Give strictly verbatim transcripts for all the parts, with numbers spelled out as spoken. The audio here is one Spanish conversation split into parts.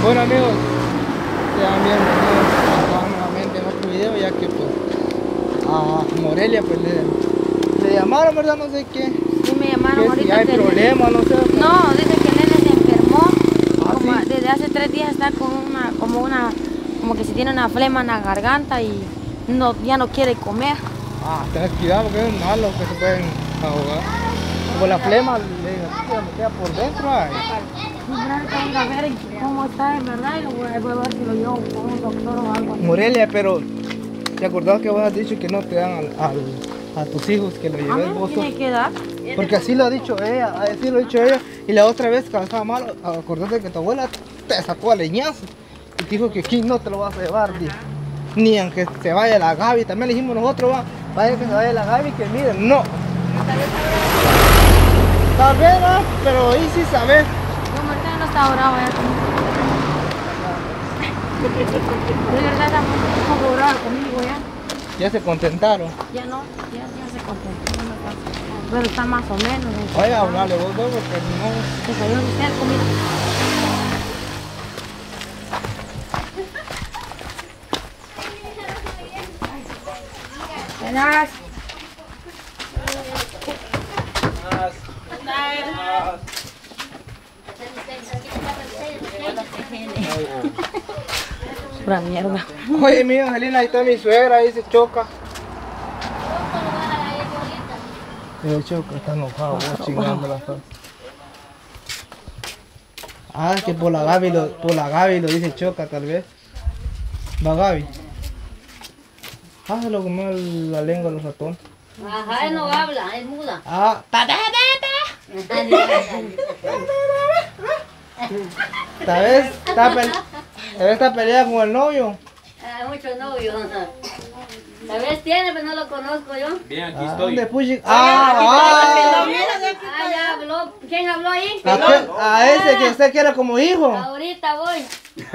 Bueno amigos, sean bienvenidos acá nuevamente en otro video, ya que pues a Morelia pues le, le llamaron, ¿verdad? No sé qué. Sí, me llamaron que ahorita. Si hay que problemas, no sé. No, dice que el nene se enfermó. ¿Ah, Como sí? desde hace tres días está con una, como una, como que si tiene una flema en la garganta y no, ya no quiere comer. Ah, tenés cuidado porque es malo que se pueden ahogar. Como la flema le, le queda por dentro. Ay. Vamos a ver cómo está en verdad y lo voy a voy a ver si lo llevo con un doctor o algo así. Morelia, pero ¿te acordás que vos has dicho que no te dan al, al, a tus hijos que lo A mí lleves no vos? tiene que dar. Porque así lo ha dicho ella, así lo ha dicho ella. Y la otra vez que estaba mal, acordate que tu abuela te sacó a leñazo y te dijo que aquí no te lo vas a llevar, dijo. Ni aunque se vaya la Gaby. También le dijimos nosotros, va, vaya que se vaya la Gaby, que miren, no. Tal vez no, pero ahí sí sabes. No, Marta no está bravo ya conmigo. De verdad está un poco bravo conmigo ya. Ya se contentaron. Ya no, ya, ya se contentó. No pasa. Pero está más o menos. ¿No? Vaya a hablarle vos dos porque no. Desayuno usted, comida. Buenas. Pura mierda. Oye, mi Angelina, ahí está mi suegra, ahí se choca. Se choca, está enojado, vos chingando la cosa. Ah, que por la Gaby lo, por la Gaby lo dice choca tal vez. Va Gaby. Ah, se lo comió el- la lengua de los ratones. Ajá, él no habla, es muda. Ah, ta, ta, ta, ta. Tal vez está, pele tal vez está peleada con el novio. Ah, mucho novio. Tal vez tiene, pero no lo conozco yo. Bien, aquí Ah, estoy. ¿dónde puchi? Ah, ah, Ah, ya habló. ¿Quién habló ahí? a, qué- a ese que usted quiere como hijo. Ahorita voy.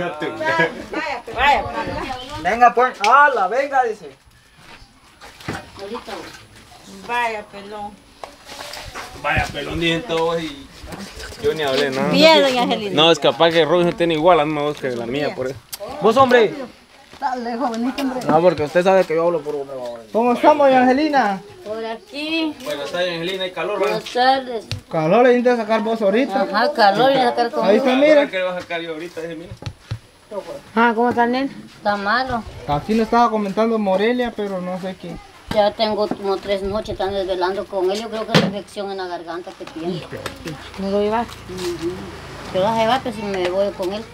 Venga pues, ala, venga, dice. Ahorita voy. Vaya, pelón. Vaya, pelón, dije todos y yo ni hablé nada. Bien, doña Angelina. No, es capaz que Robin tiene igual la misma voz que la mía, por eso. Vos, hombre. Dale, jovenito, hombre. No, porque usted sabe que yo hablo por hombre. ¿Cómo estamos, doña Angelina? Por aquí. Buenas tardes, Angelina, hay calor, ¿verdad? Buenas tardes. Calor, le intenta sacar vos ahorita. Ajá, calor y sacar con Ahí está, Mira mira. que le voy a sacar yo ahorita, dije, mira. Ah, ¿cómo está el nene? Está malo. Aquí le estaba comentando Morelia, pero no sé qué. Ya tengo como tres noches están desvelando con él. Yo creo que es infección en la garganta que tiene. ¿Me lo llevas? Ujú. Te vas a llevar, pero si me voy con él.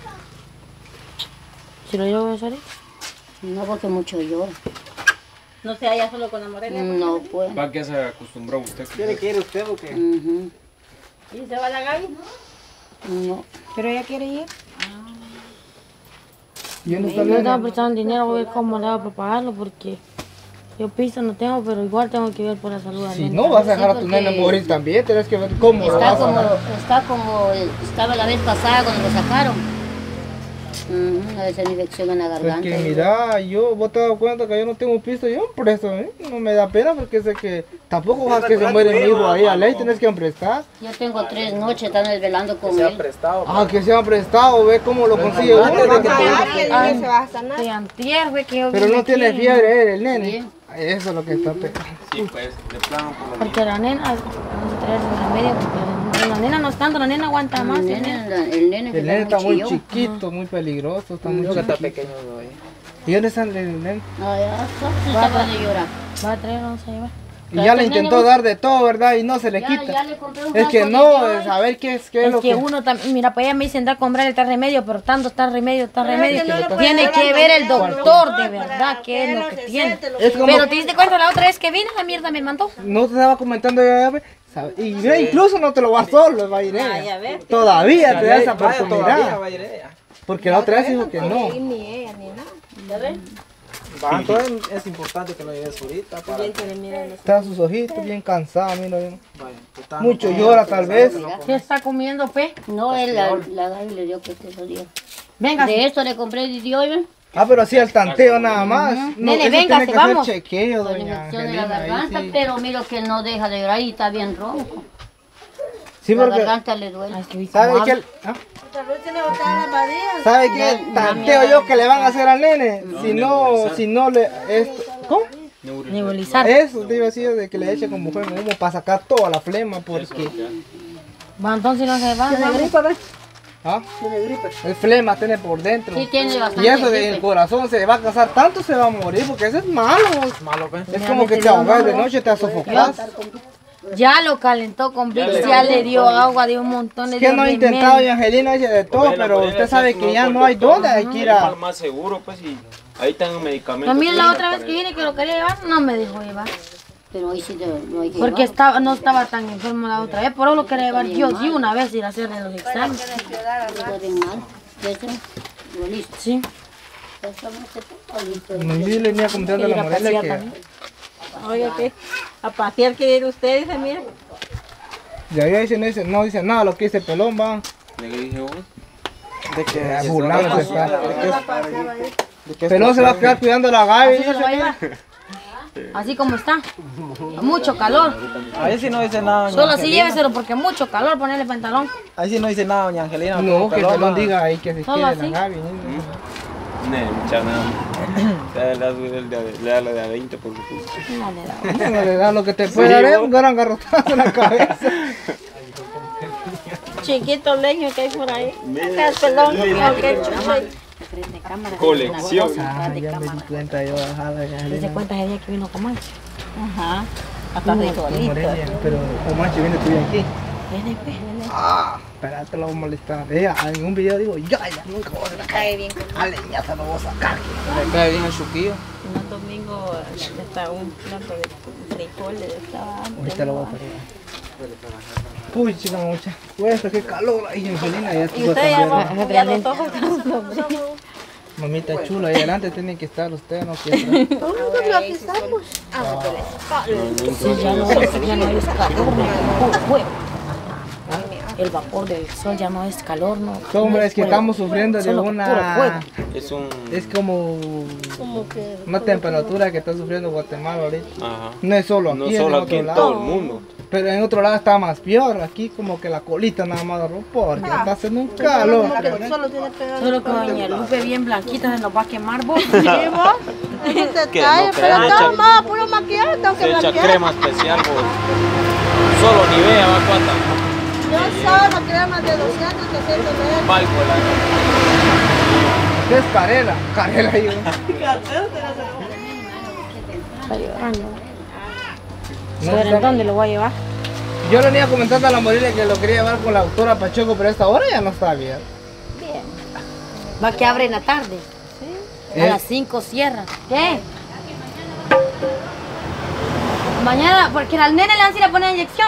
Si lo llevo yo ahorita. No, porque mucho llora. No se halla solo con la morena. No, pues. ¿Para qué se acostumbró usted? ¿Qué le quiere usted o qué? Ujú. ¿Y se va la Gaby? No. Pero ella quiere ir. ¿Y dónde está Yo el le estaba nene? prestando dinero, voy a ver cómo le hago para pagarlo porque yo piso no tengo, pero igual tengo que ver por la salud del Si nene. no vas a dejar a tu Sí, nene porque- morir también, tienes que ver cómo lo Está vas a como, dejar. está como estaba la vez pasada cuando lo sacaron. Ujú, a veces infección en la Es garganta. que mira, yo, vos te das cuenta que yo no tengo piso, yo presto, ¿eh? No me da pena porque sé que tampoco vas a que se muere mi hijo ahí, a ley tienes que prestar. Yo tengo tres noches están desvelando con él. Ah, que se han prestado, ve cómo lo consigue uno. Ay, se va a sanar. De antier fue que yo Pero vine no tiene aquí, fiebre él, el nene. Sí. Eso es lo que está pegando. Sí, pues, de plano por lo porque la nena, vamos a traer su remedio, porque la nena no es tanto, la nena aguanta más. El ¿eh? nene, la- el nene, que El nene está muy chillón. chiquito, muy peligroso, está muy chiquito. pequeño, ¿Y dónde está el nene? No, ya está, se acaba de llorar. Va a traer, vamos a llevar. Y ya le intentó dar de todo, ¿verdad? Y no se le Ya, quita. ya le compré un Es que frasco de no, yodo. es saber qué es, qué es Es lo que que... uno también, mira, pues ella me dice andar a comprar el tal remedio, pero tanto está remedio, está remedio. que no le puede Tiene dar que al ver el doctor, doctor de para verdad qué es que lo no que se tiene. siente lo Es que- como- Pero te diste cuenta la otra vez que vine, la mierda me mandó. No te estaba comentando ya, ve, sabe, y ve, incluso no te lo vas solo, va a ir Ah, ella. ya ves. Todavía te da esa oportunidad. Porque la otra vez dijo que no. Y ni ella ni nada. ¿Ya ves? Va, entonces es importante que lo lleves ahorita para... Bien que le miren los- Está sus ojitos bien cansados, mira bien. Vaya, que está- Mucho llora tal vez. ¿Qué está comiendo, pe? No, él, la, la Gaby le dio que te días. Venga, De esto le compré el de hoy, ¿ven? Ah, pero así al tanteo nada más. No, Nene, eso véngase, tiene que hacer vamos. chequeo, Con doña infección en la Angelina. garganta, Ahí sí. pero miro que él no deja de llorar y está bien ronco. Sí, La porque... garganta le duele. Ay, es que vi ¿Sabe cómo qué? habla. ¿Ah? Tal vez tiene botada la badía. ¿Sabe qué tanteo yo que le van a hacer al nene? Si no, si no le... Esto, ¿cómo? Nebulizar. Eso te iba a decir de que le eche como fuego humo para sacar toda la flema porque... Va, entonces no se va. Tiene va. gripa, ¿ves? ¿Ah? Tiene gripe. El flema tiene por dentro. Sí, tiene bastante. Y eso del gripe. corazón se va a casar tanto se va a morir porque eso es malo. Es Malo, ¿ves? Es como que te ahogas de noche, te sofocas. Ya lo calentó con Vicks, ya le dio agua, dio un montón de Es que no he intentado, doña Angelina, dice de todo, pero usted sabe que ya no hay dónde, hay que ir a... Al más seguro, pues, y ahí están medicamentos. También la otra vez que vine que lo quería llevar, no me dejó llevar. Pero ahí sí te, no hay que Porque llevarlo. estaba, no estaba tan enfermo la otra vez, por eso lo quería llevar yo sí una vez ir a hacerle los exámenes. Está bien mal. ¿Eso? Listo. Sí. No, yo le venía comentando a la Ir a Morelia pasear que... también. Oye, ¿qué? A pasear quiere ir usted, dice, mire. Ya ella dice, no dice, no dice nada lo que dice Pelón, va. ¿De qué dije vos? De que burlando está. ¿De qué Pelón se va a quedar cuidando a la Gaby. Así se lo va a llevar. Así como está. Mucho calor. Ahí sí no dice nada, doña Solo así Angelina. lléveselo porque mucho calor ponerle pantalón. Ahí sí no dice nada, doña Angelina. No, como que Pelón, Pelón va. diga ahí que se Solo quiere así. la Gaby. No, mucha nada. Le da le da la de a veinte por supuesto. No le da. No le da lo que te puede dar es un gran garrotazo en la cabeza. Chiquito leño que hay por ahí. Acá es pelón, no, que chucha. Frente a cámara. Colección. Ah, ya me di cuenta yo, ajá, doña ¿Se Angelina. cuenta ese día que vino con Mancha? Ajá. Hasta de La solito. Morelia, pero Comanche viene tú aquí. Viene, pues. Ah, espérate, lo voy a molestar. Ella en un video digo, ya, ya, nunca voy a sacar. Cae bien. A leñaza lo voy a sacar. Le cae bien el chuquillo. Un domingo está un plato de frijoles. Estaba Ahorita lo voy a sacar. Uy, chica, mucha. Cuesta, qué calor ahí, Angelina. Ya Y estuvo usted ya va también. ya los ojos. Mamita chula, ahí adelante tiene que estar usted, no quiere. Aquí estamos. Sí, ya no es, ya no es calor, no, puro fuego. El vapor del sol ya no es calor, no. No, hombre, es que fuego. estamos sufriendo de Solo puro una... fuego. Es un. Es como Como que una temperatura que está sufriendo Guatemala ahorita. Ajá. No es solo aquí, No es solo en aquí, otro en lado. todo el mundo. Pero en otro lado está más peor. Aquí como que la colita nada más agarró porque está haciendo un calor. que solo tiene pegado. Solo que doña Lupe bien blanquita se nos va a quemar vos. Sí, vos. Es un Que detalle, no, que pero le todo echan- más puro maquillaje, tengo que Se echa blanquear. crema especial, vos. Solo Nivea va cuata. Yo solo crema de doscientos, trescientos de Valgo la. ¿Qué es Carela? Carela yo. Está llorando. No ¿Pero está- en dónde lo voy a llevar? Yo le venía comentando a la Morelia que lo quería llevar con la doctora Pacheco, pero a esta hora ya no está bien. Va que abre en la tarde. A Eh. las cinco cierra. ¿Qué? Mañana, porque al nene le van a ir a poner inyección.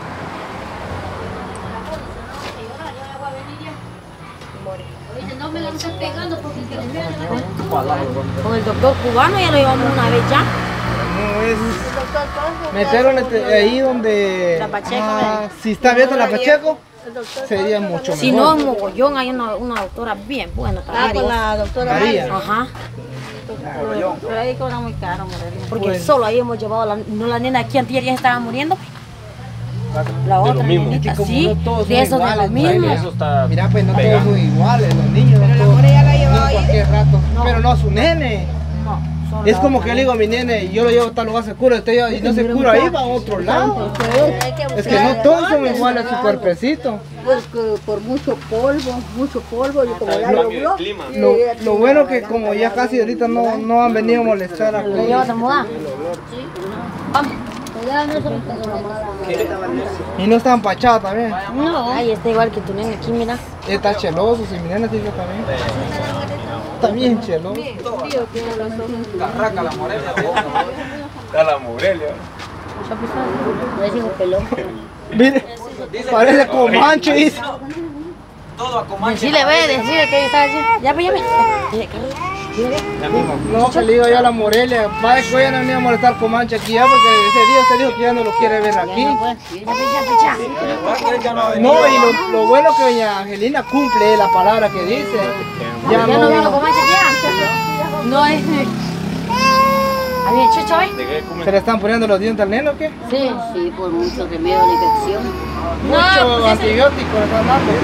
No me la están pegando porque con el doctor cubano ya lo llevamos una vez ya. No es... Meterlo ahí donde... La Pacheco, Ah, si está abierto la Pacheco, sería mucho mejor. Si no, en Mogollón hay una, una doctora bien buena Ah, también. con la doctora María. María. Ajá. Pero ahí cobra muy caro, Morelia. Porque Pues- solo ahí hemos llevado la, no la nena aquí antier ya se estaba muriendo. La De otra lo mismo. nenita, Es que como sí, no todos de son esos de iguales, los mismos. Morelia. Eso está. Mira, pues no pegando. todos son iguales, los niños. no todos- ya la llevaba no ahí. cualquier rato. Pero no su nene. No, solo Es la como otra que le digo a mi nene, yo lo llevo a tal lugar seguro, usted lleva- y no se cura ahí, va a otro lado. Es que no todos son iguales a su cuerpecito. Porque por mucho polvo, mucho polvo, y como ya El cambio llovió, de clima. Lo, lo bueno que como ya casi ahorita no, no han venido a molestar aquí. ¿Lo llevas a mudar? Vamos. ya no se me pegó la mala. Y no está empachado también. No. Ay, está igual que tu nene aquí, mira. Está cheloso, si mi nena sigue también. Está bien cheloso. Carraca la Morelia. Da la Morelia. No es hijo pelón. Mire, parece Comanche, dice. Todo a Comanche. Decirle, ve, decirle que está allí. Ya, pues, ya, pues. Dile, No, que le digo yo a la Morelia, va que hoy no venía a molestar Comanche aquí ya, porque ese día usted dijo que ya no lo quiere ver aquí. ya, pues, ya, pues, ya. No, y lo, lo bueno que doña Angelina cumple la palabra que dice. Ya Ya no vino no. con mancha ya. No es. A ver, chucho, ¿eh? ¿De qué comen? ¿Se le están poniendo los dientes al neno o qué? Sí, sí, por mucho remedio a la infección. Mucho pues antibiótico le están dando.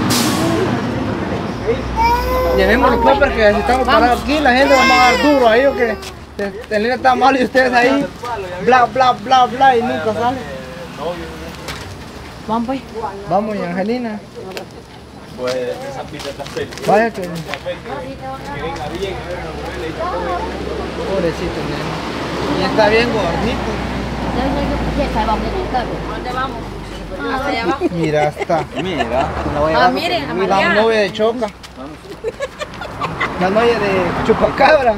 Llevémoslo pues porque si estamos parados aquí la gente va a dar duro ahí o que el nene está mal y ustedes ahí bla bla bla bla y nunca sale. Vamos, pues. Vamos y Angelina. Pues esa pizza está feliz. Vaya que Que venga bien, pobrecito el nene. Y está bien gordito. ¿Dónde vamos? Hasta allá abajo. Mira, está. Mira. Ah, miren, a La María. novia de Choca. La novia de Chupacabra.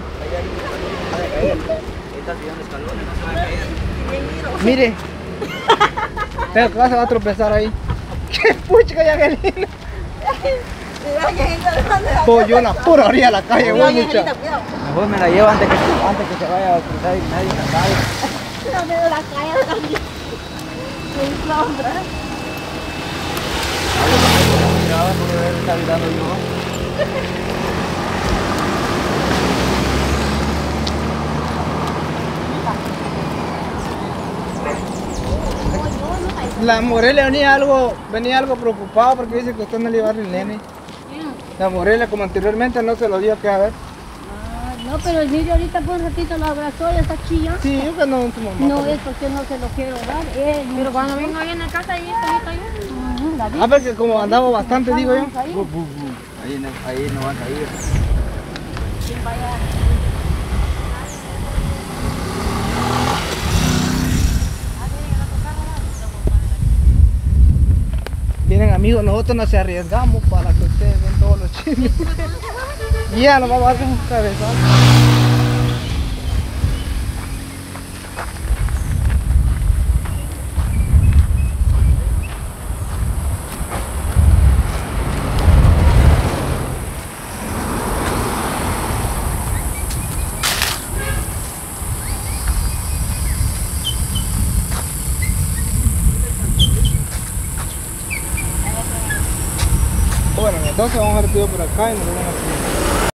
Mire. Pero que se va a tropezar ahí. ¡Qué pucha, ya Angelina! Pollo en la pura orilla de la calle, güey, mucha. Mejor me la llevo antes que, antes que se vaya a cruzar y nadie se sabe. No me la calle también. Sin sombra. Miraba por ver, está gritando yo. La Morelia venía algo, venía algo preocupado porque dice que usted no le iba a dar el nene. La Morelia, como anteriormente, no se lo dio que a ver. Ah, no, pero el niño ahorita por un ratito lo abrazó, ya está chillando. Sí, yo que no en tu mamá. No es porque no se lo quiero dar. Él, Pero cuando vengo ahí en la casa, ahí está, ahí está yo. Ujú, la vi. A ver que como andamos bastante, digo yo. Ahí. Ahí no, ahí no van a ir. Miren amigos, nosotros nos arriesgamos para que ustedes vean todos los chismes. Y ya nos vamos a hacer un cabezón. Bueno, entonces vamos a retirar por acá y nos vamos a seguir.